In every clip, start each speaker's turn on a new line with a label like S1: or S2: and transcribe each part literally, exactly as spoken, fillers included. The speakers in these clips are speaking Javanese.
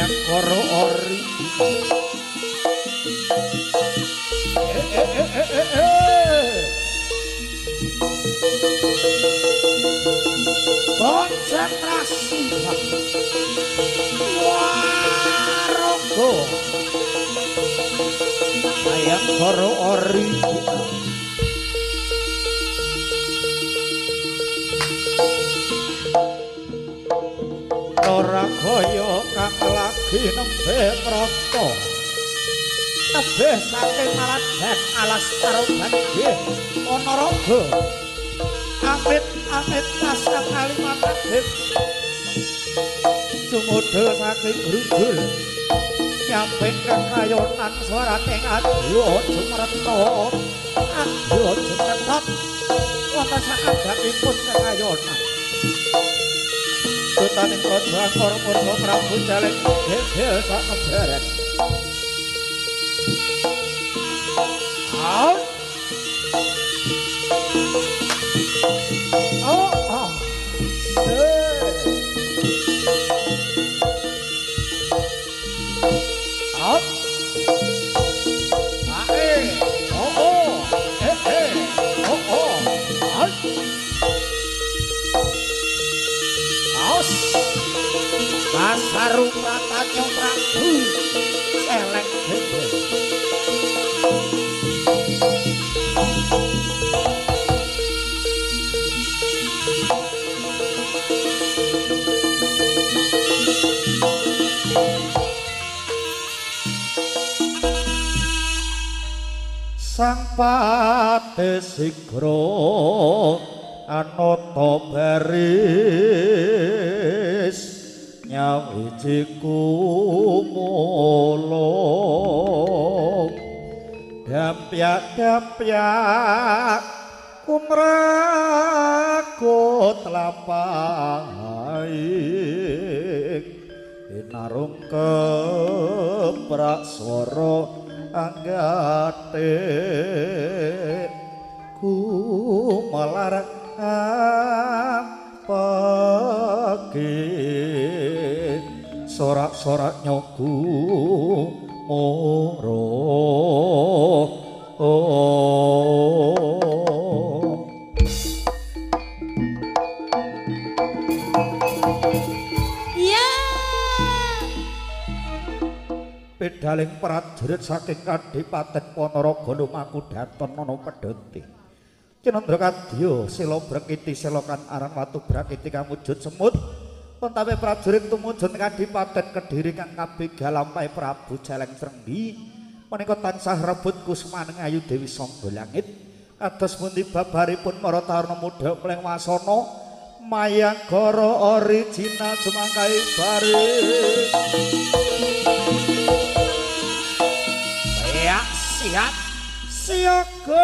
S1: koro ori eh eh eh eh eh eh konsentrasi warogo ayam koro ori ora kaya kang lagi nembe prata tebih saking maladan alas karo banjir ana raga amit amit kasang kalimatip sumodel saking grugul nyamping kekayonan swaraning adya jumretna adya jumretot wonten sakabehipun kekayonan Tutaning Raja Angkara Murka Prabu Jaleng gegel sak kebaran. Out. Oh, oh. Out. Ae. Oh, oh. Eh, eh. Oh, oh. Out. Aus Basaru Pratanya Prabu Celeng Gede Sang Patesigra anata baris nyawiji kumulung dampyak-dampyak kumragut lampahing inarung keprak swara anggate kumalarang pagi sorak-sorak nyogu moro oh.
S2: Ya
S1: Pedaling prajurit saking Kadipaten Ponorogo lumaku daton ana pedhoti Cinandra kadya sela brekiti selokan aran watu brakiti kamujud semut pentawe prajurit tumujun Kadipaten Kediri kang kabega lampahe Prabu Jaleng Srenggi menika tansah rebut kusmaning Ayu Dewi Sangga Langit kados pundi babaripun para taruna muda mleng wasana Mayangkara original jumangkahe baris ya siap siaga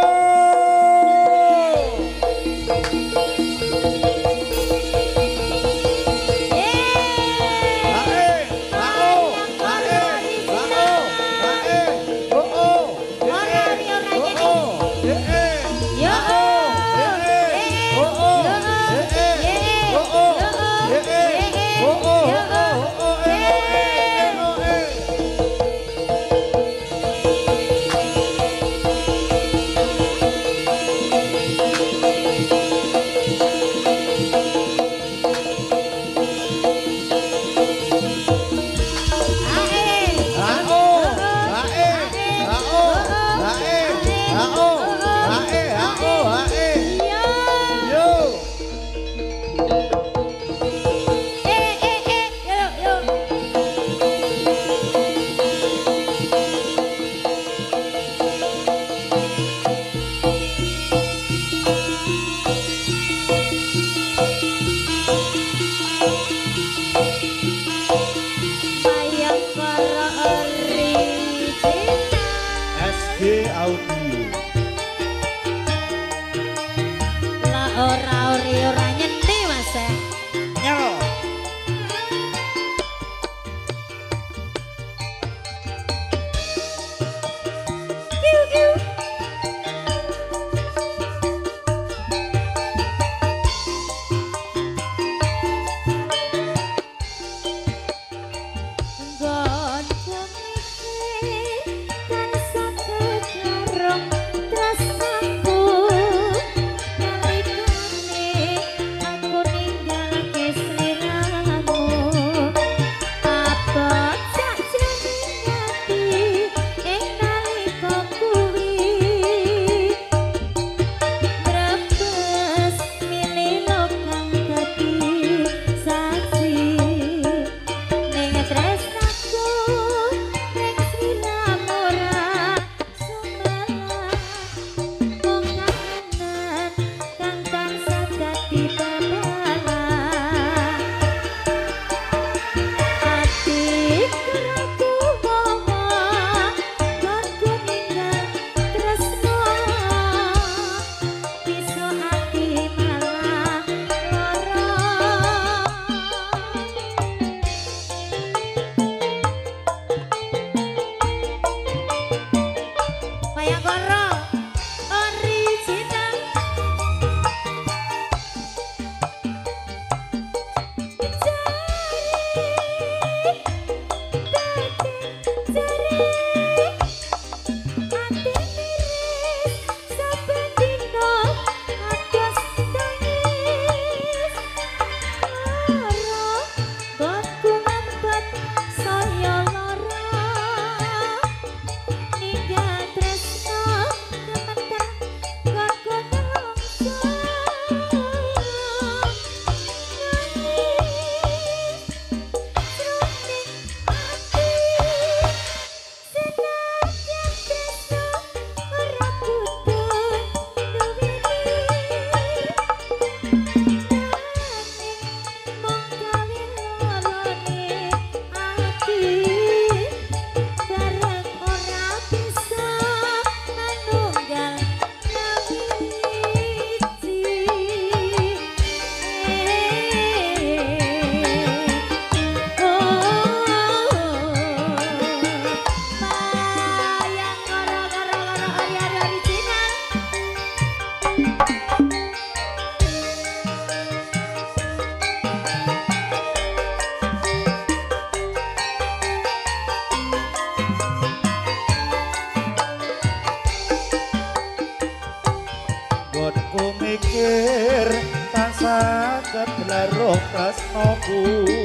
S1: karo tresnoku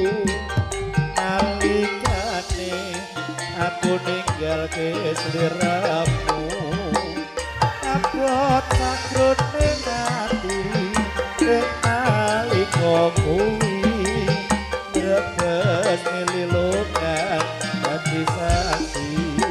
S1: nalikane aku ninggalke sliramu abot sakroning ati ing nalika kuwi rebes mililokan ati saksi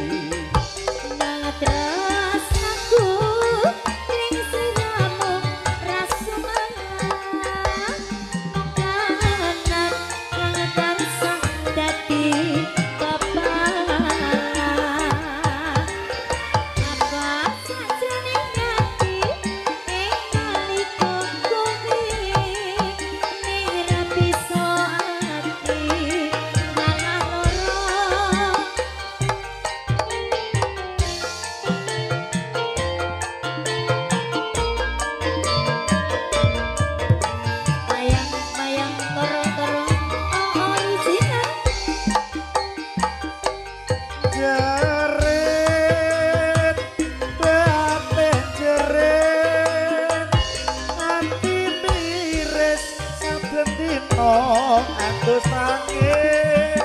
S1: aku sangis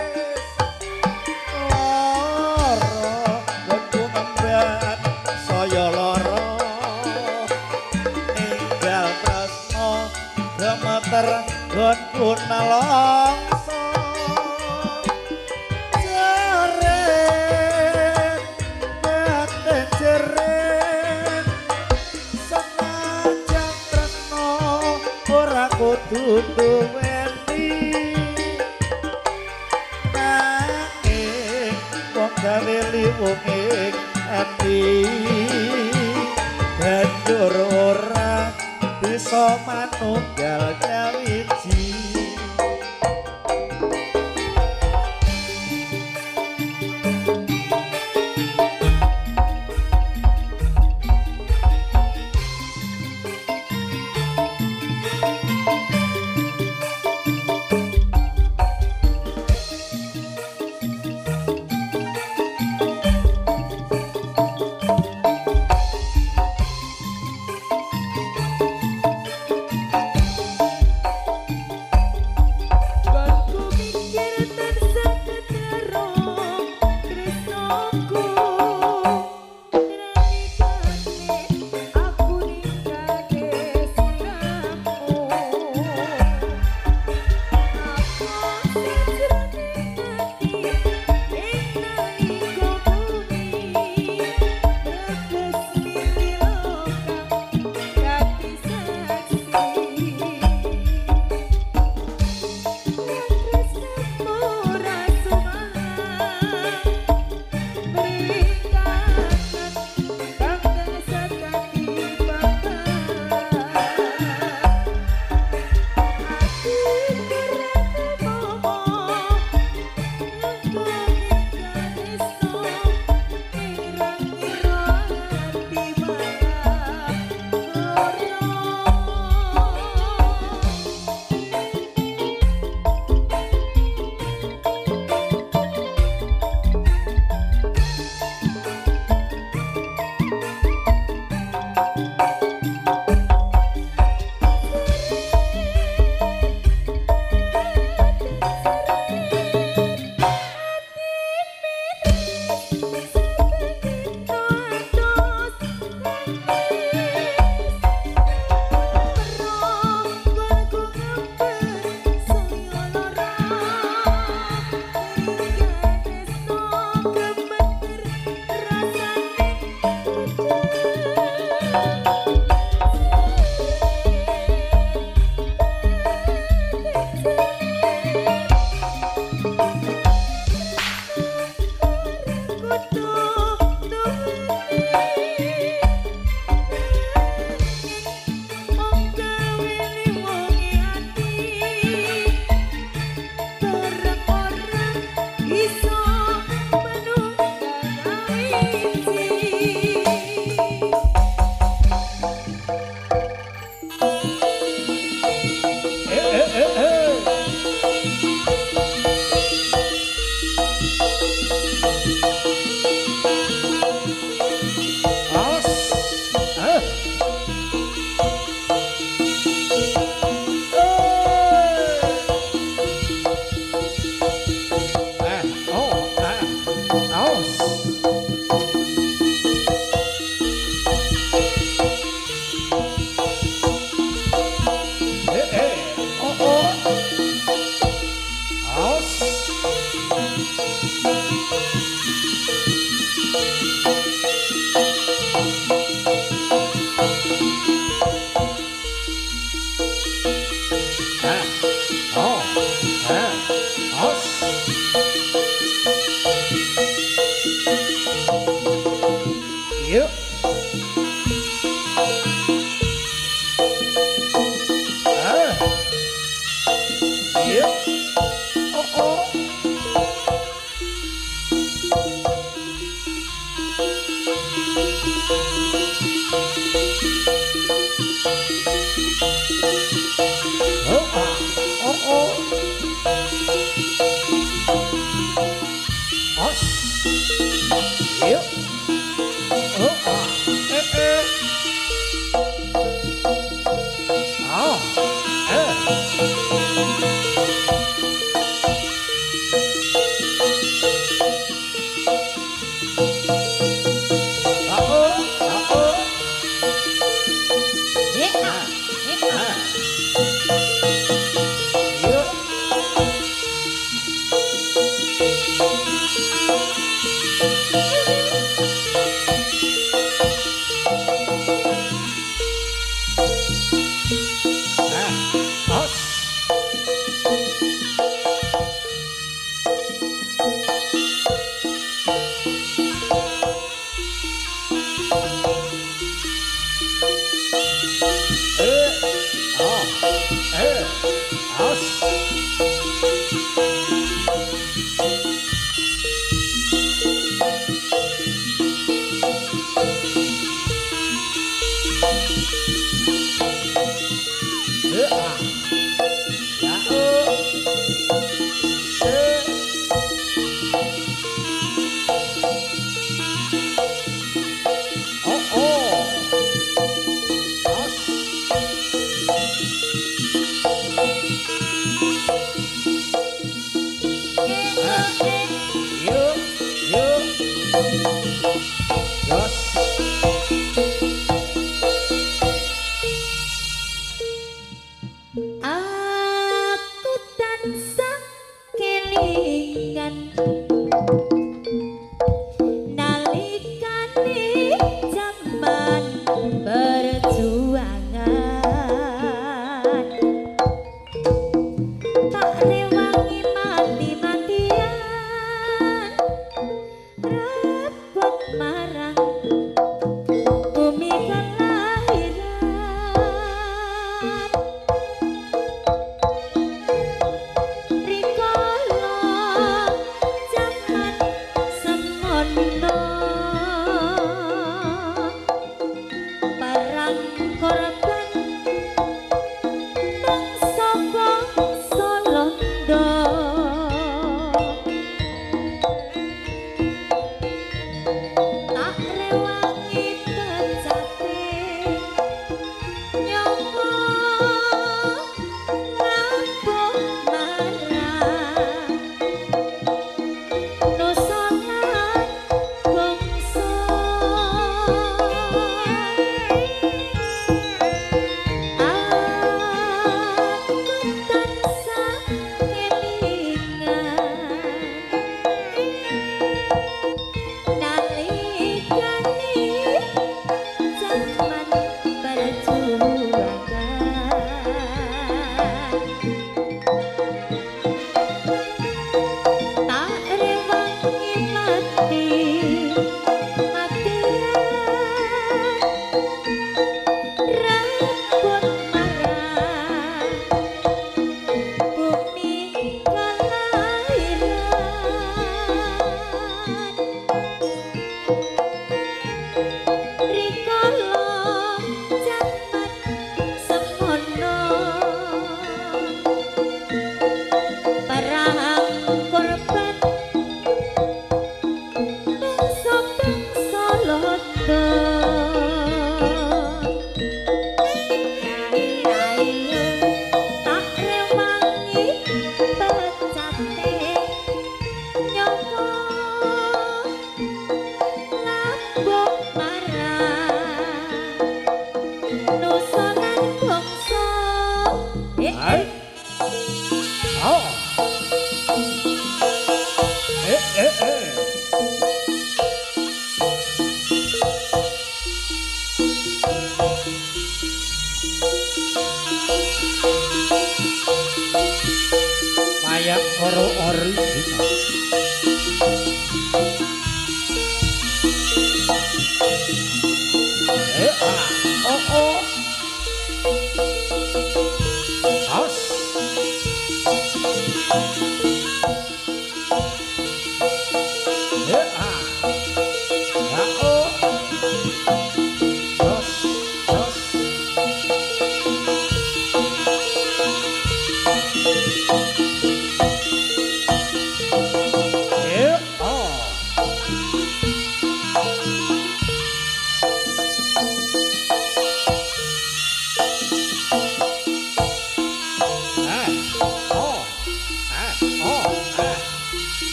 S1: loro gonku membat saya loro ninggal tresno gemeter gonku nalongso jeret batin jeret senajan tresno ora kudu duwe gawe liwunging ati banjur ora bisa manunggal nyawiji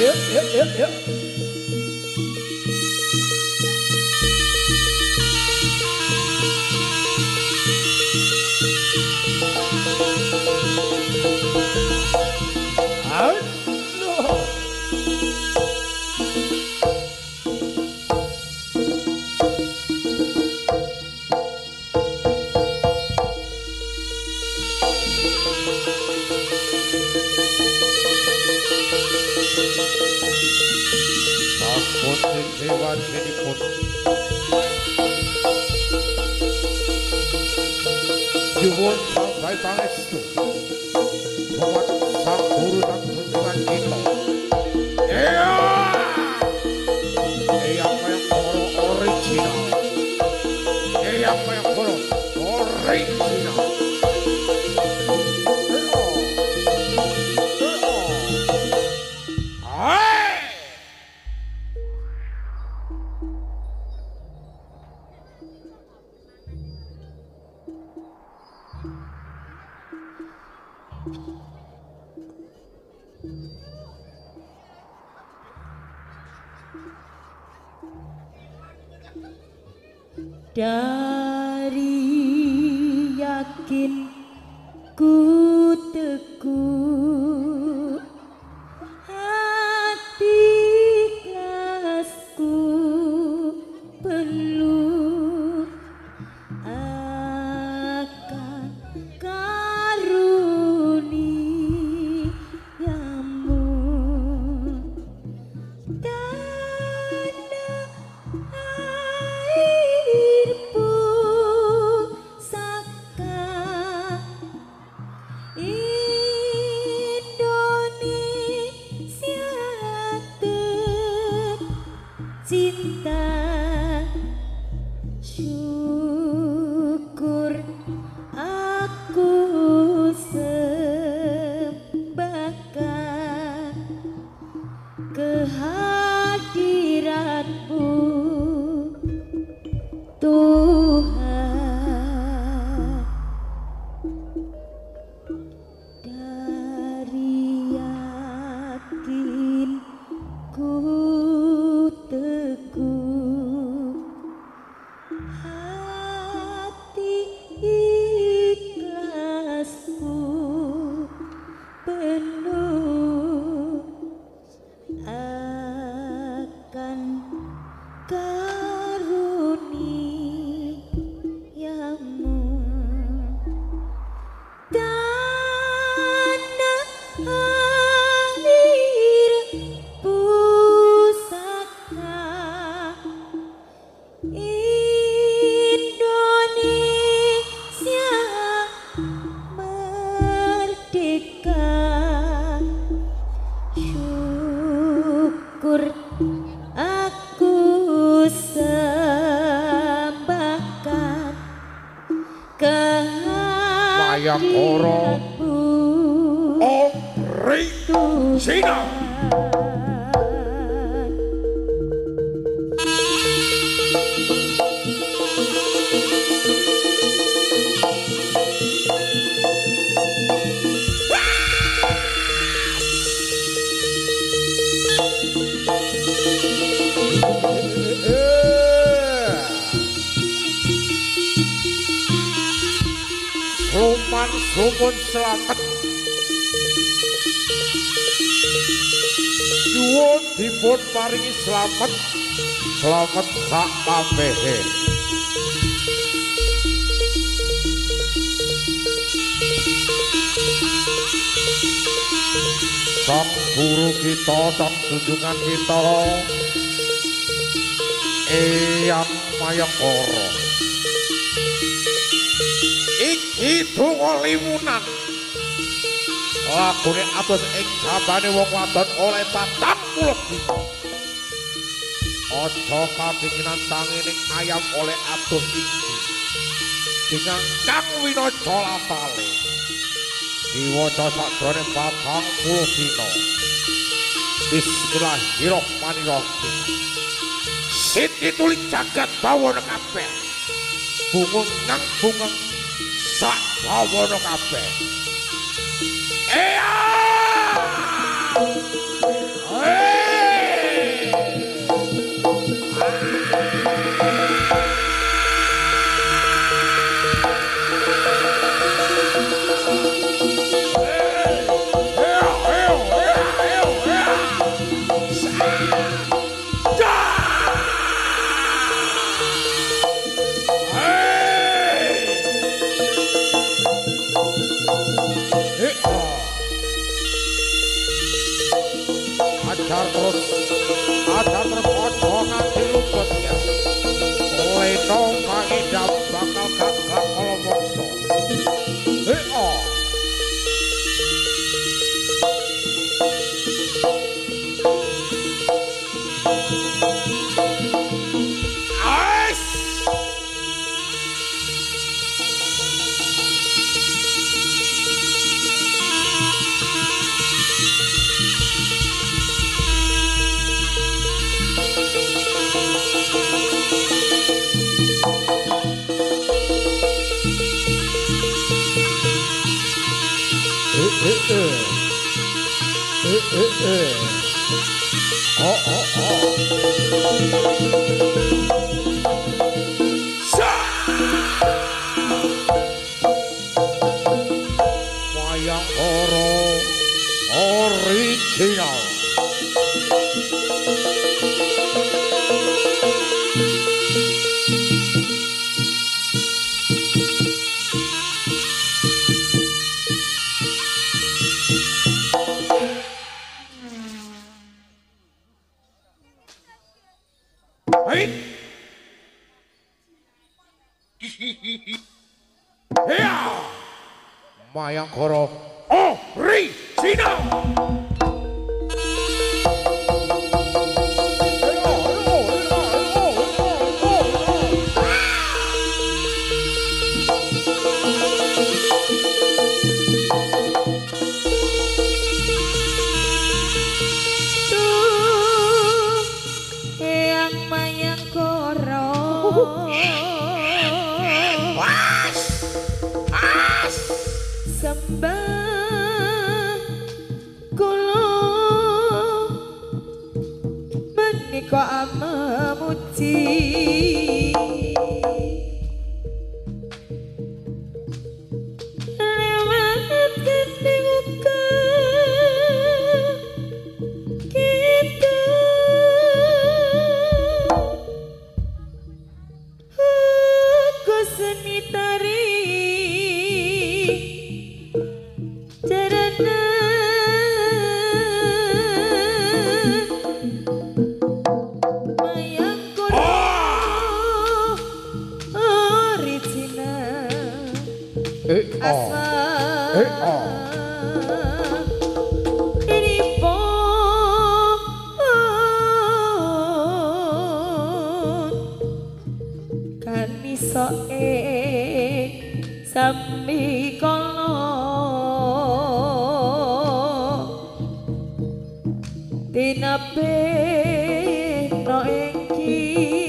S1: yuk yuk yuk yuk.
S3: Nyuwun sampai pangestu dumateng sang guru sang junjungan kita. Iya, iya kaya koro original. Iya kaya koro original.
S2: Dari yakin ku teguh hati ikhlasku penuh akan karuniamu tanah air pusaka Indonesia tercinta. Syukur aku sembahkan kehadiratmu Tuhan. Dari yakin ku teguh hati ikhlasku penuh akan karuniamu tanah air pusaka Indonesia merdeka. Syukur aku sembahkan kehadiratmu
S3: original. Roman sumun selamat nyuwun dipun paringi selamat selamat sak pabehe. Sang guru kita, sang junjungan kita Eyang Mayangkara iki donga liwunan lagune atus ing jabane wong wadon oleh patang puluh dina. Aja kadinginan tangining ayam oleh atus iki dengan kang winaja lafale diwaca sakjroning patang puluh dina. Bismillahirrahmanirrahim. Siti tulik jagat bawana kabeh bungung nang bungung sak bawana kabeh. Eya! Eya! Ajar terus, ajar terus ojo nganti luput ya. Leno pangidam bakal gagal kalau mongso. Hei oh. Ais. Eh eh eh eh eh oh oh oh Sa wayang oro original Hiya! Mayangkara original!
S2: Sembah kula menika memuji lewat gending uga gitu uga seni tari
S3: Eh oh, eh oh.
S2: Ini pun kan iso ing sami kala dinabe no iki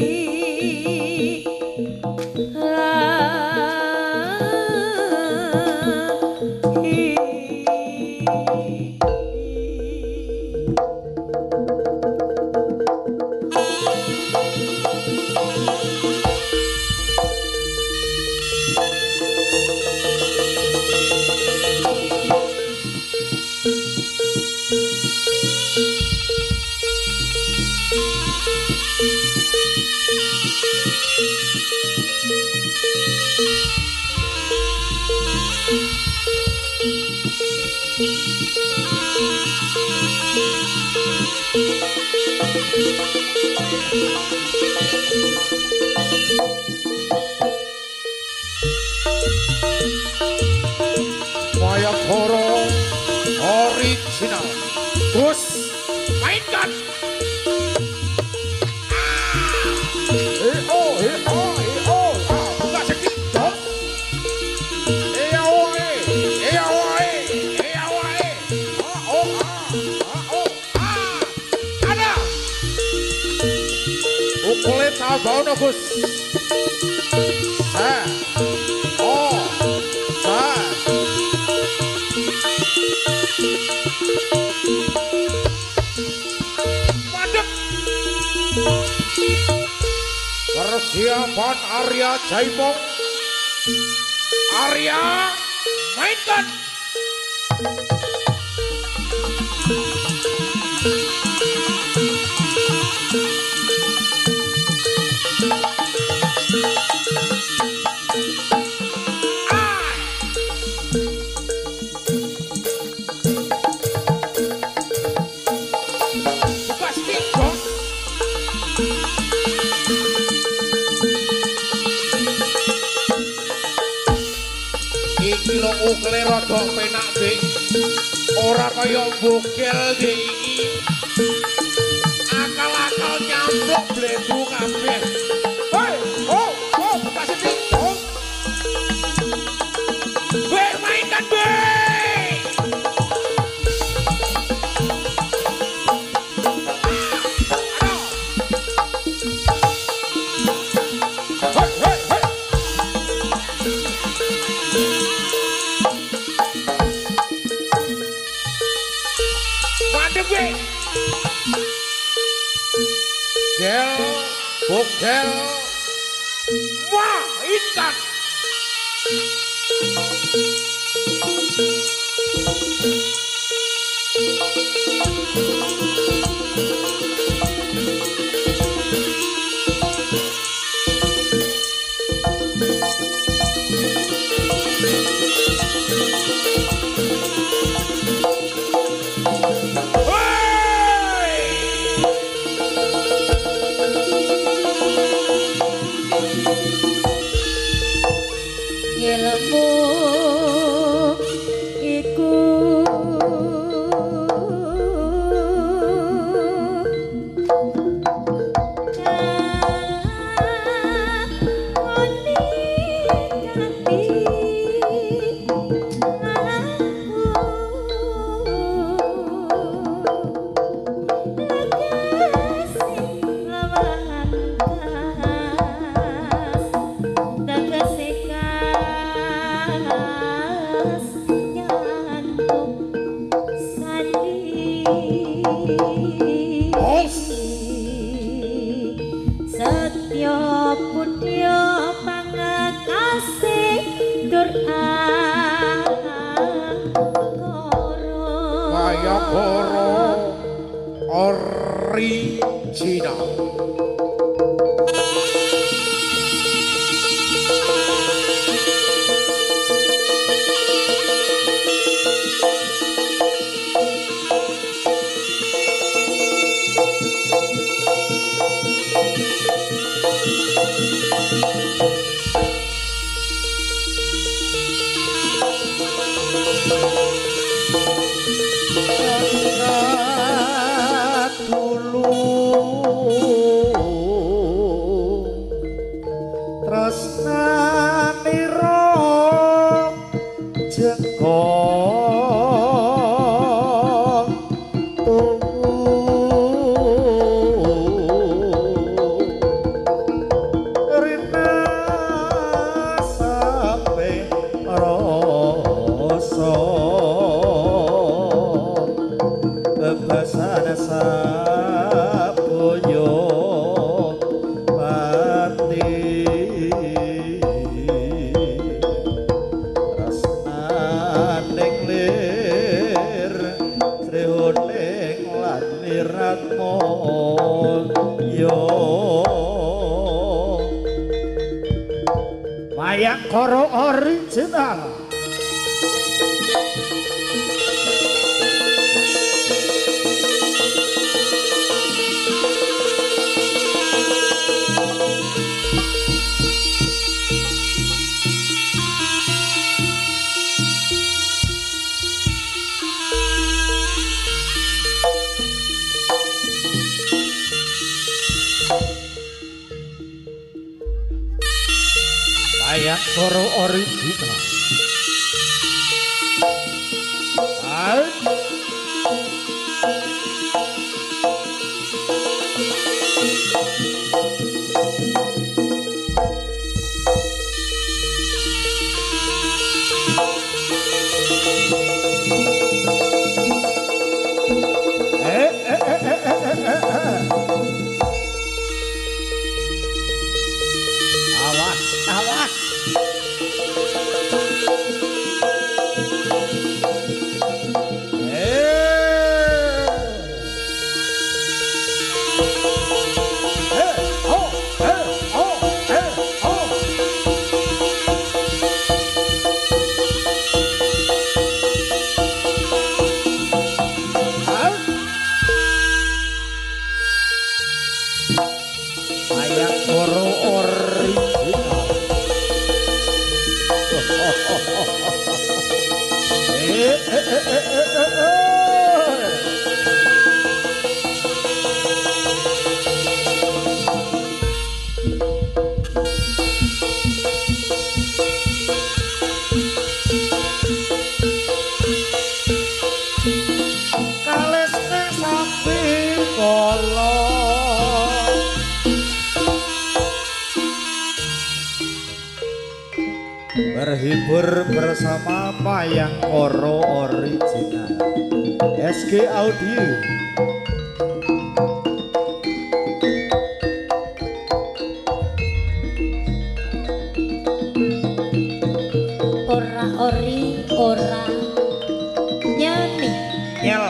S3: Mayangkara original. Terus mainkan. Eh oh, eh oh, eh oh. Ah, buka sedikit. Eh oh, eh, eh oh, eh, eh oh, eh. Ah oh, ah, ah oh, ah. Ada. Ukule tabauna Gus. Sa. Oh. Sa. Madep. persiapan Arya Jaimong. Arya mainkan. Kilo ukle rodok penak be ora kaya bogel de iki akal-akal nyampluk blebu kabeh. Hei oh oh kasih dong bermainkan be gel, bogel, mainkan.
S2: Ilmu iku Setya putya pangakasih Durangkara
S3: Wayakara original.
S1: Wayakara original. Wayakara original. Hai. Eh eh eh eh eh eh. berhibur bersama Mayang Koro Original S G Audio.
S2: Ora ori ora nyani
S1: Nyel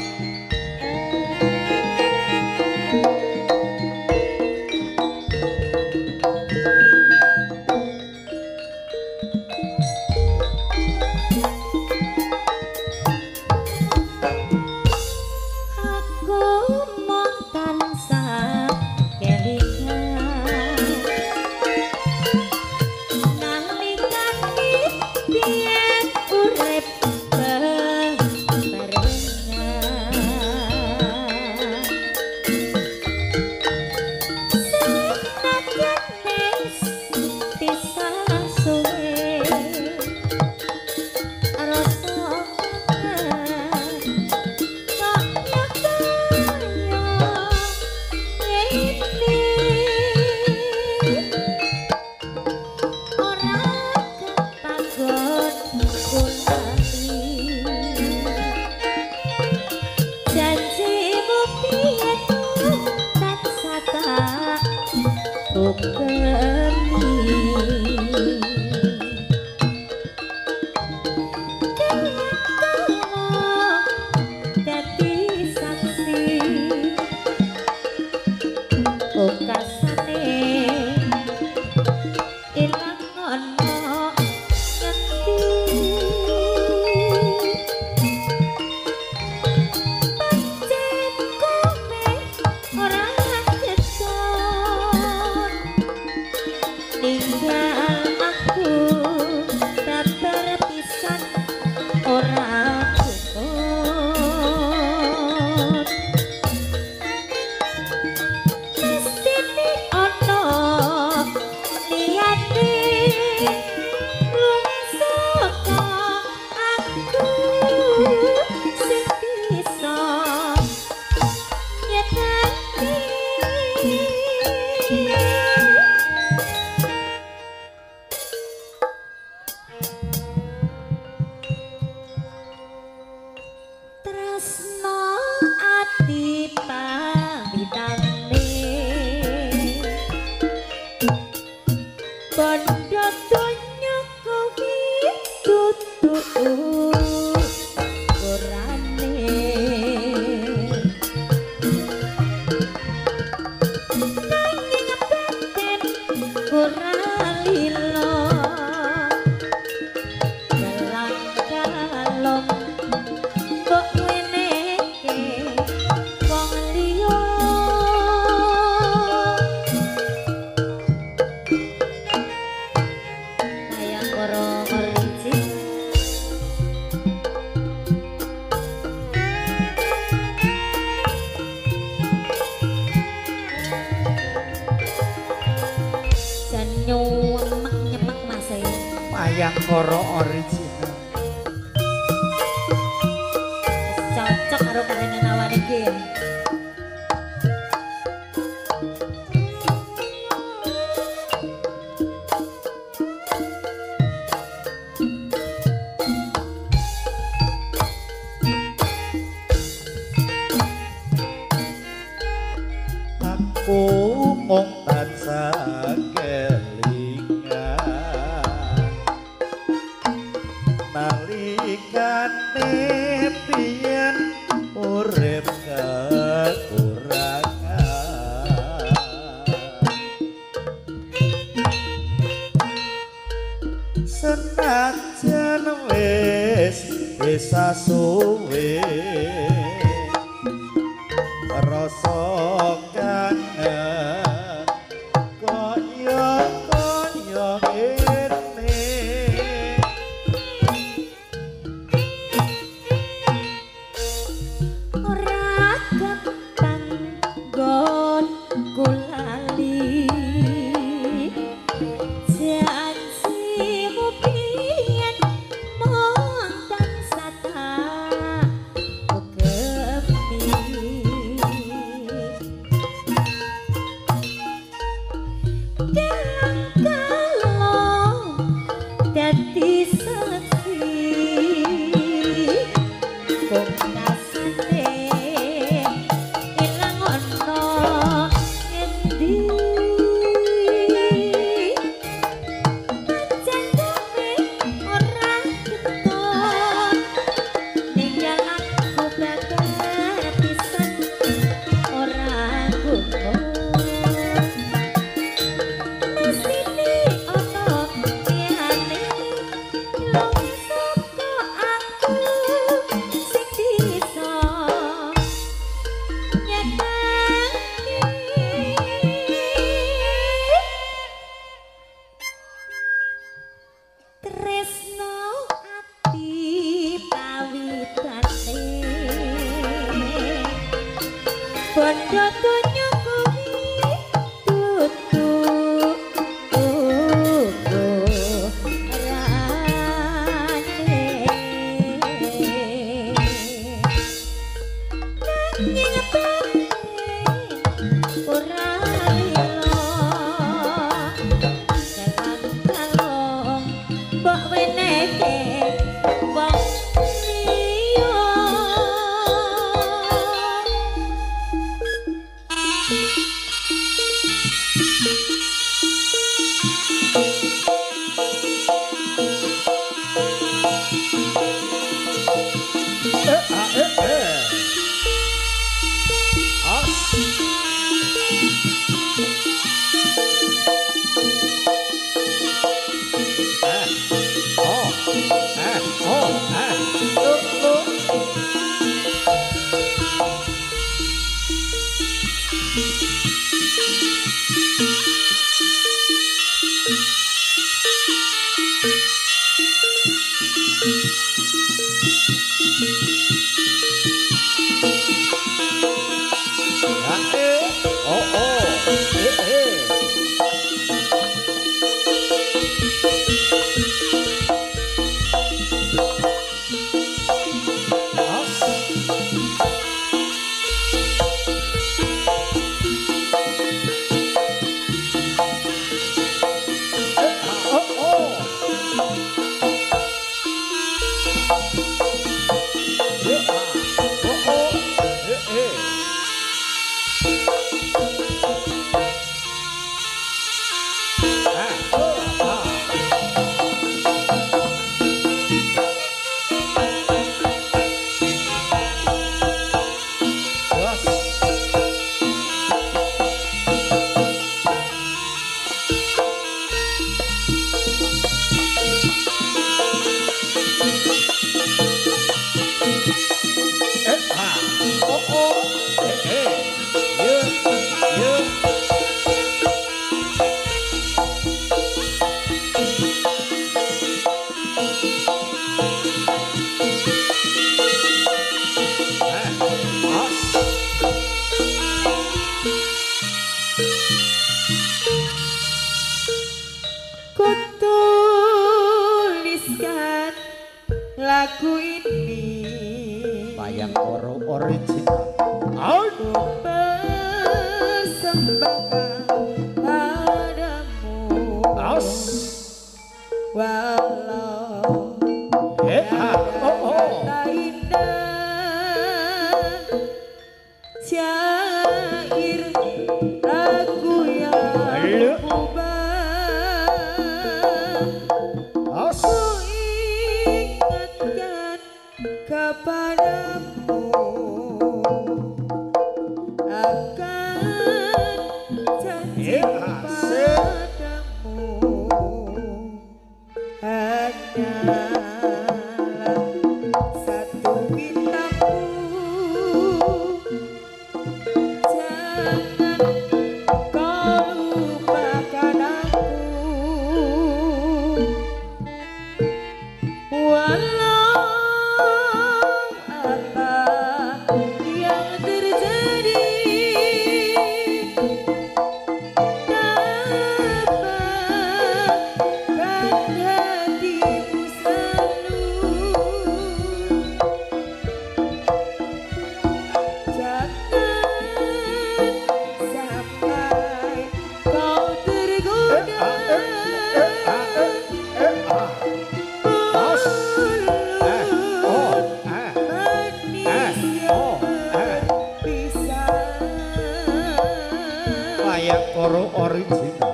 S1: Mayang Koro Original
S2: cocok karo kahanan awane iki.
S1: Aku mung tansah nalikane biyen urip kekurangan senajan wis bisa suwe rasa kangen kaya-kaya ngene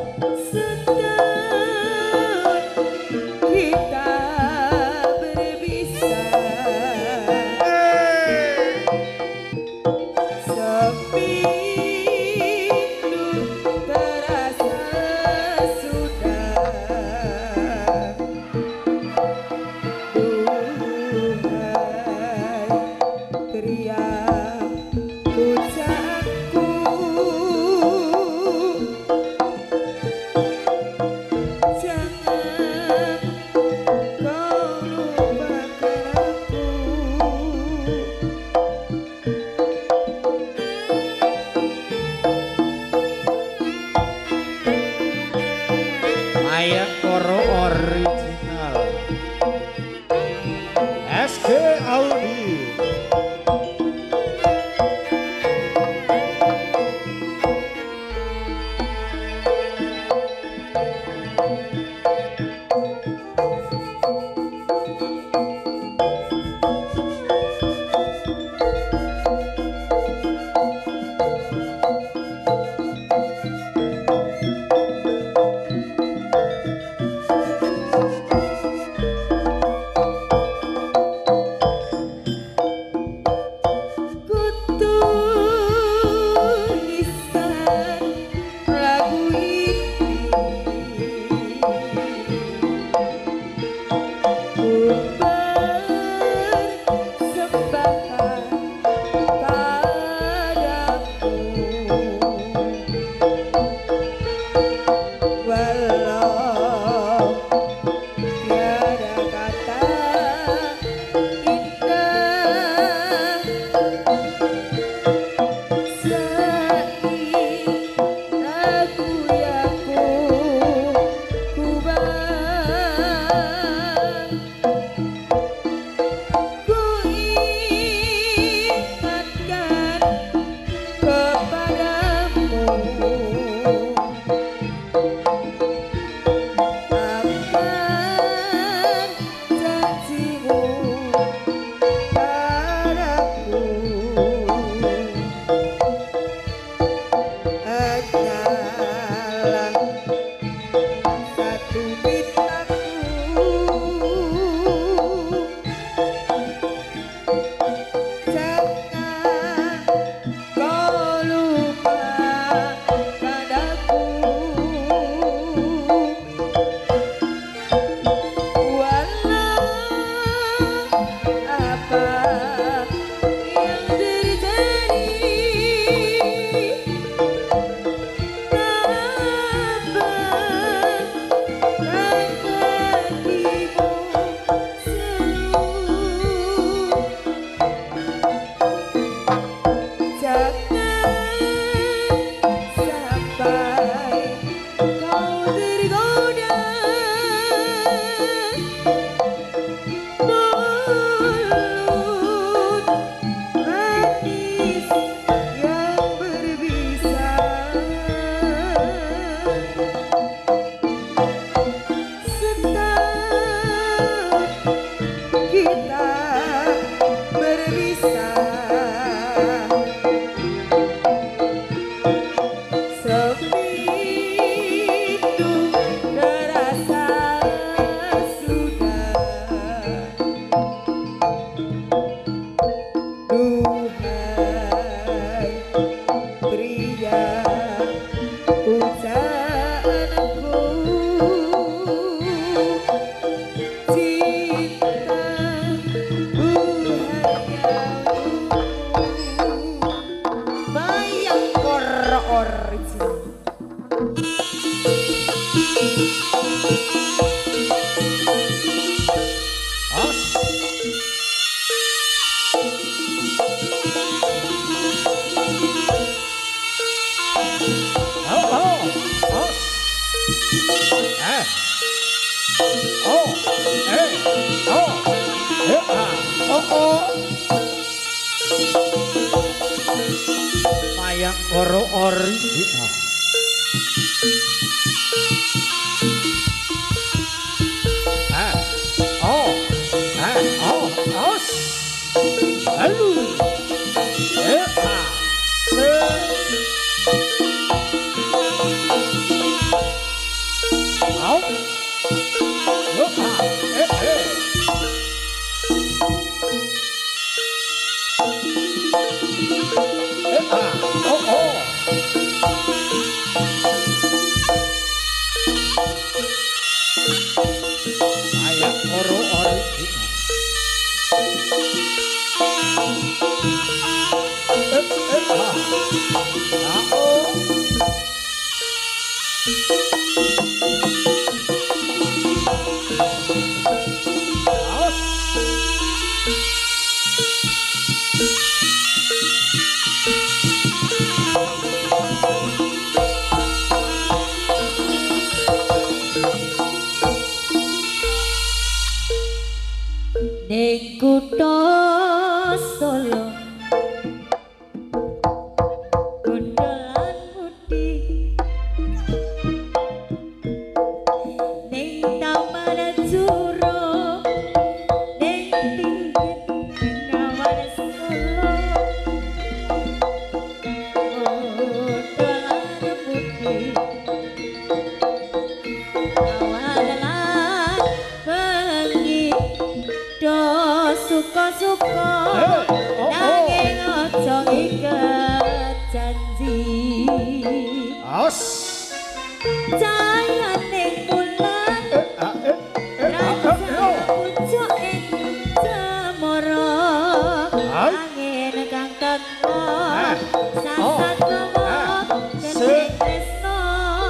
S1: Mayang Koro original. Ah, oh, ah, oh, os, alu, eh, ah, se.
S2: Ning kutha Solo gondolan putih ning taman juro ning pinggir awan Solo gondolan putih awan bengi do suka-suka nanging aja iket janji
S1: Aos.
S2: cahayaning bulan rasa pucuk ing cemara angin kang teka sasat gawa kening tresno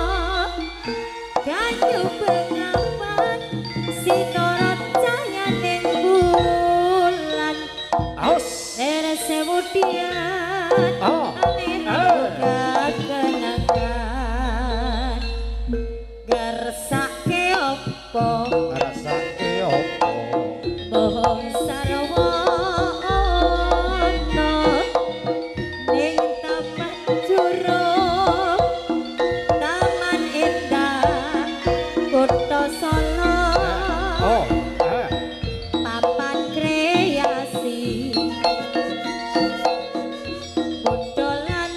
S2: ganyu bengawan sinara cahayaning bulan Eres sebudian amin gak kenangan Gersake opo
S1: Rasake opo
S2: bohong sarwana ning taman juro taman indah kutha Solo
S1: Oh eh
S2: papan kreasi bodolan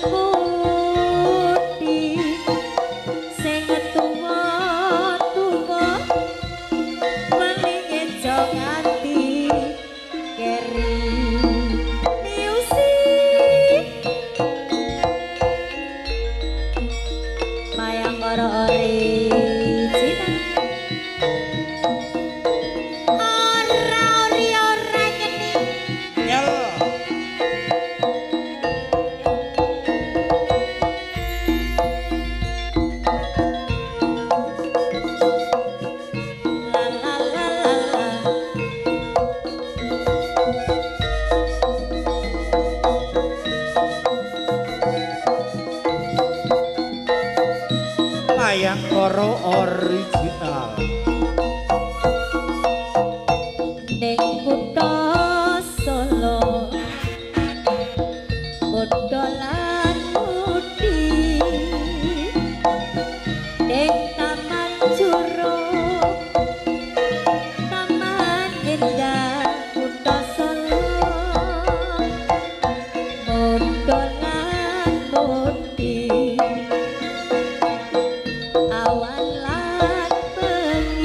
S2: putih sing tuwa-tuwa welinge aja nganti keri music mayang ora original ora ori ora nyeni
S1: nyel
S2: la la la la la
S1: layang karo original
S2: ning kutha Solo bodolan putih ning taman juro taman indah kutha Solo bodolan putih awan lan bengi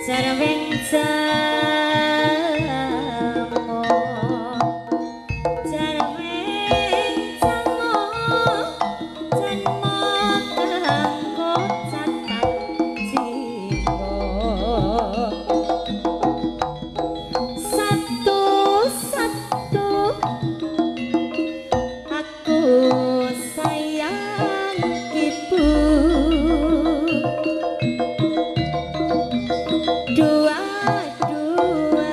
S2: Jarweng jamo Jarweng jamo Janmo kanggo catat jiwa Satu-satu aku sayang ibu Dua-dua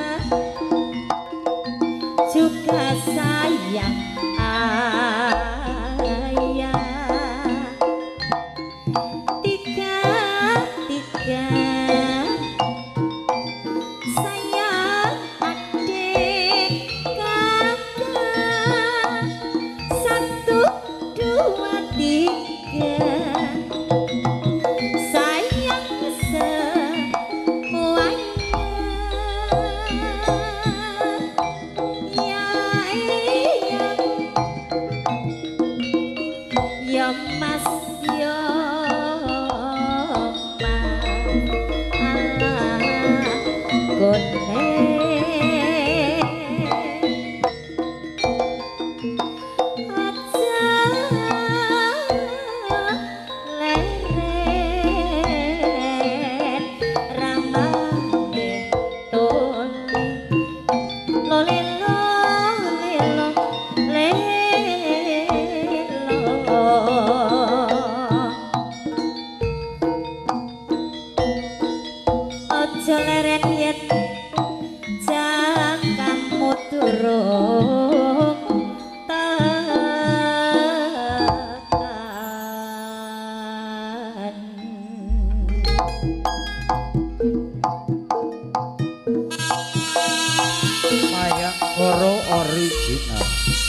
S2: juga sayang ayah Tiga-tiga sayang adik kakak Satu, dua, tiga sayang semuanya Ya iya Ya mas ya mas Allah gone Aja leren yen jangkamu durung tekan
S1: Mayang Koro original.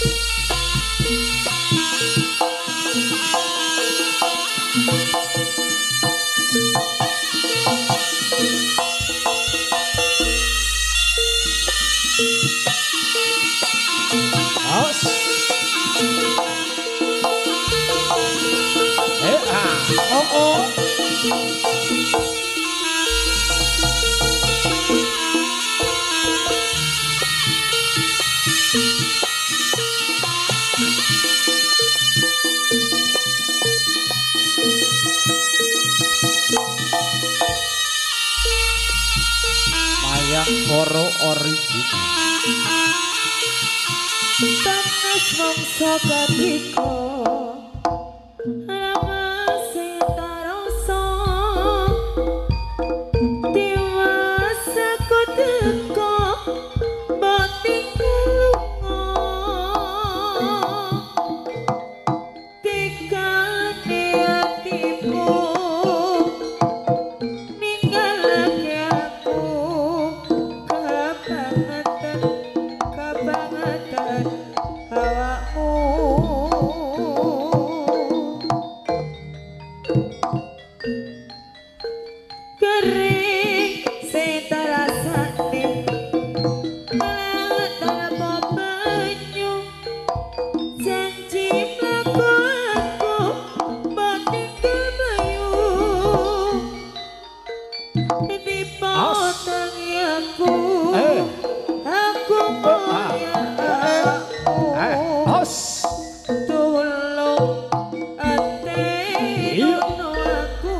S1: Aus. Eh ah, oh oh. Mayang Koro original.
S2: Panas mongso kadiko Ramase taroso Dewasa koteko Boting kelungo Tikane hatimu Ninggalake aku Kebangetan Kebangetan awakmu kering setarasane lewat tanpa banyu janji mlaku aku boting kebayu di potangi aku aku moya
S1: Aus.
S2: tulung ate dono aku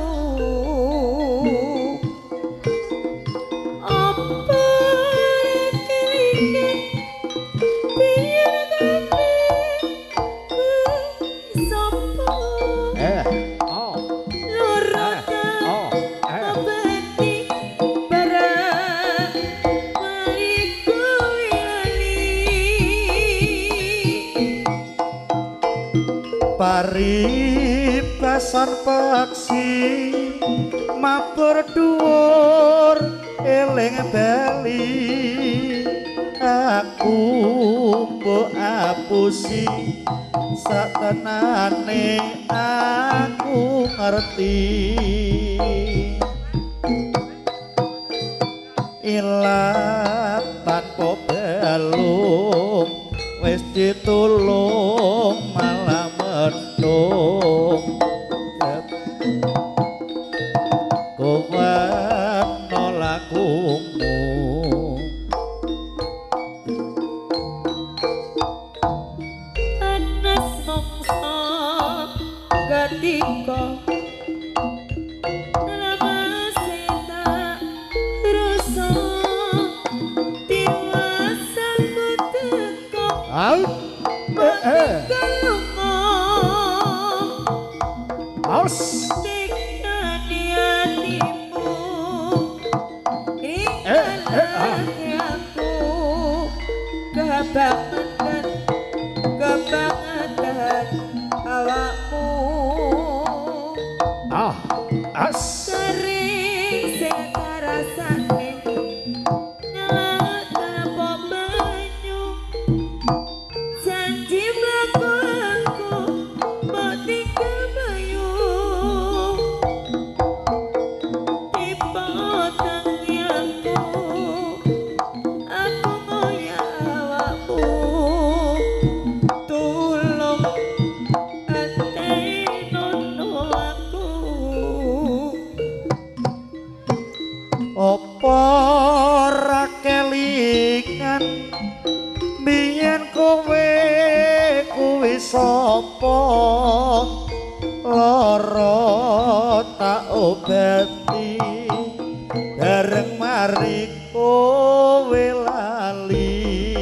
S2: apa kelingan biar tapi sapa
S1: Eh, oh.
S2: luraka
S1: Oh, eh.
S2: abadi barang mariku wilani
S1: Paribasan peksi mabur dhuwur eling bali aku mbok apusi satenane aku ngerti ilat tanpa balung wis ditulung malah mendung kowe nolaku apa ra kelingan biyen kowe kuwi sapa lara tak obati bareng mari kowe lali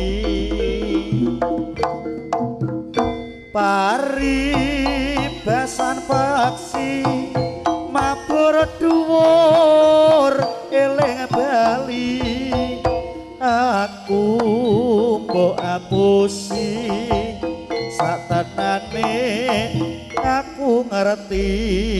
S1: paribasan paksi mabur dhuwur eling bali aku mbok apusi satenane aku ngerti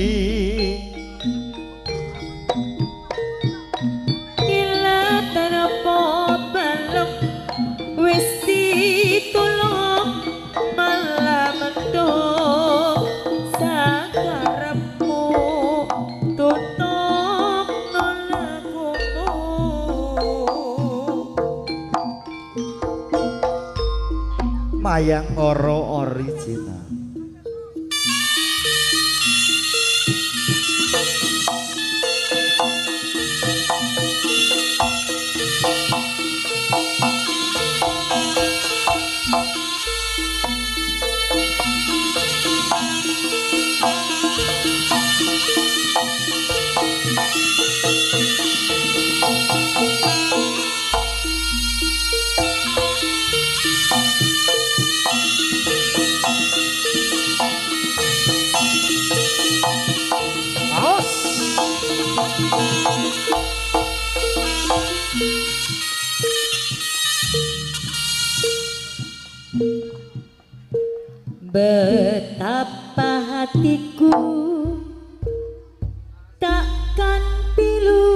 S2: Kilatan apa balem wis ditulung malah mendung sakarepmu tutup nolakumu
S1: mayang oro original
S2: betapa hatiku takkan pilu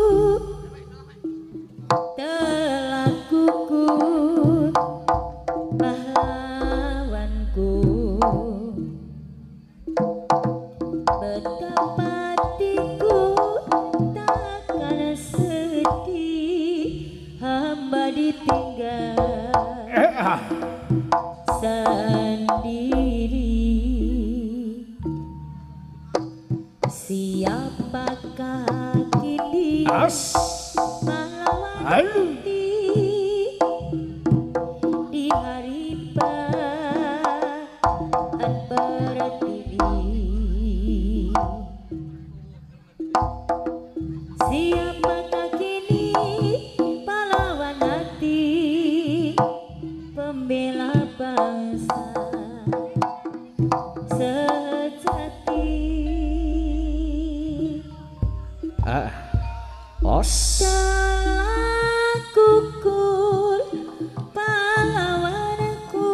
S2: telah gugur pahlawanku betapa hatiku takkan sedih hamba ditinggal sendiri siapakah kini pahlawan hati di hari paan berdiri siapakah kini pahlawan hati pembela bangsa sejati
S1: ah os
S2: telah gugur pahlawanku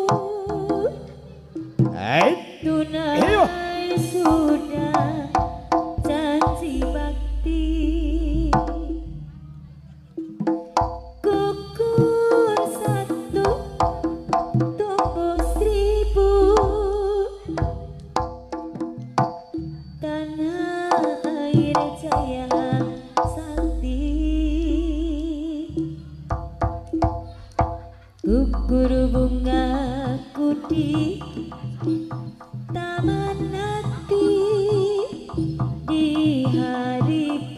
S1: hai
S2: tunai sudah janji bakti gugur satu tumbuh seribu tanah air jaya sakti gugur bungaku di taman hati di hari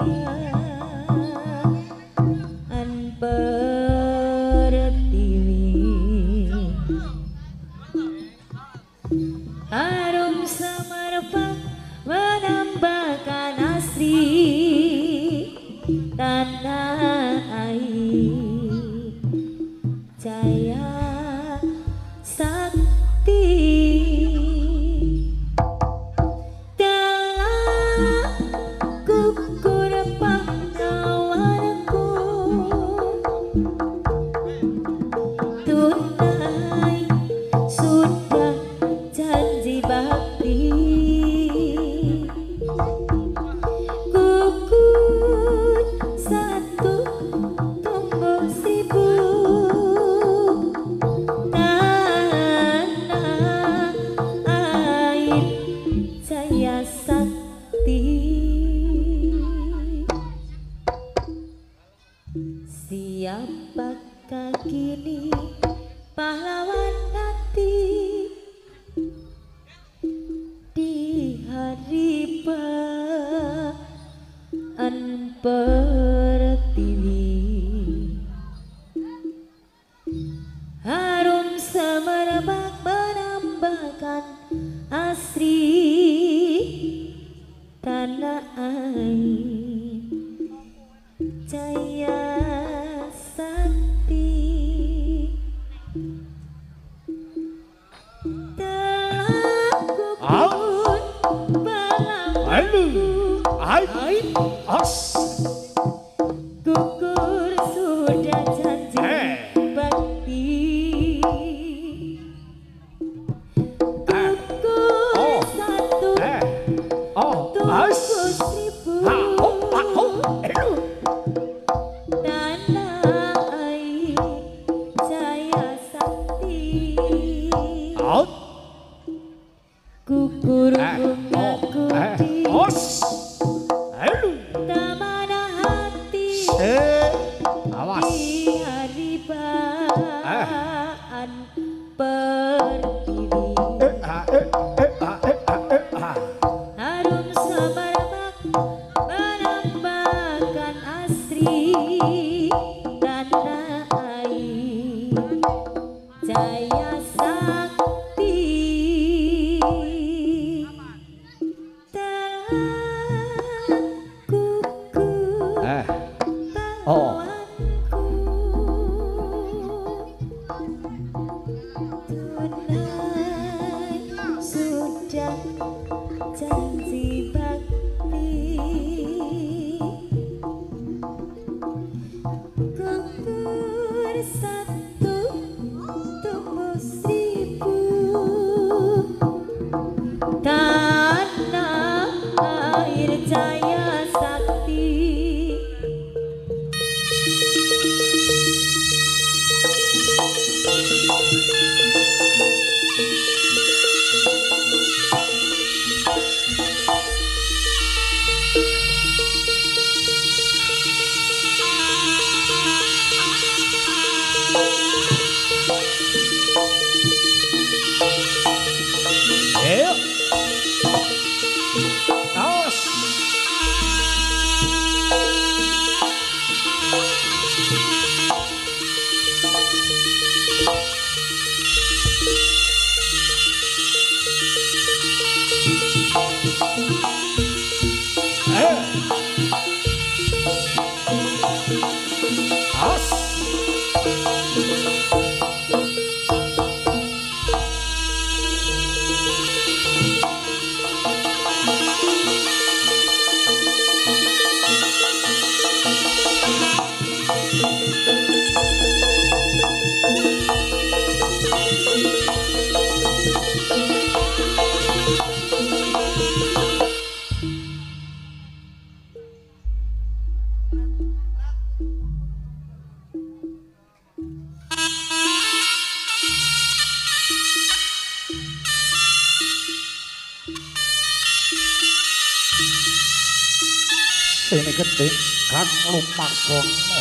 S2: paan pertiwi harum semerbak menambahkan asri tanah air jaya sakti telah gugur pahlawanku tunai sudah janji bakti gugur satu tumbuh seribu tanah air jaya sakti siapakah kini pahlawan hati di hari paan per Pertiwi harum semerbak menambahkan asri tanah air jaya sakti telah gugur balamku
S3: Ai as
S2: gugur sudah janji
S3: Eh.
S2: bakti
S3: Eh.
S2: gugur
S3: Oh.
S2: satu
S3: eh oh as
S2: tubuh seribu
S3: ha ho ha ho elu
S2: tanah air jaya sakti
S3: out
S2: gugur
S3: eh
S2: bungaku
S3: oh eh
S2: di
S3: os elu
S2: taman hati
S3: eh awas
S2: di hari baan pertiwi
S3: eh ah eh eh ah eh ah eh ah
S2: harum semerbak menambahkan asri tanah air jaya sakti telah gugur
S3: eh oh
S2: tunai sudah janji bakti gugur satu tumbuh seribu tanah air jaya sakti
S3: eh awas eh awas sini gedeng kang lumakono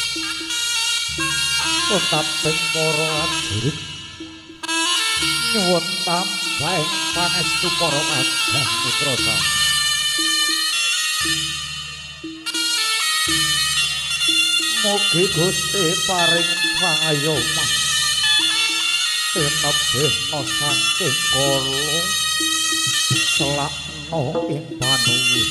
S3: tetaping para prajurit nyuwun tambahing pangestu para madah mitra sami mugi Gusti paring pangayomah tinebihna saking kala selakna ing panuwun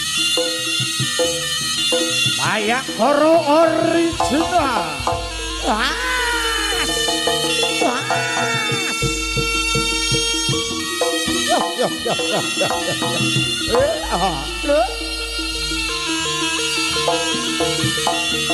S3: Bayak Koro original. Was! Was! Yo yo yo yo yo yo. Eh, ah, look.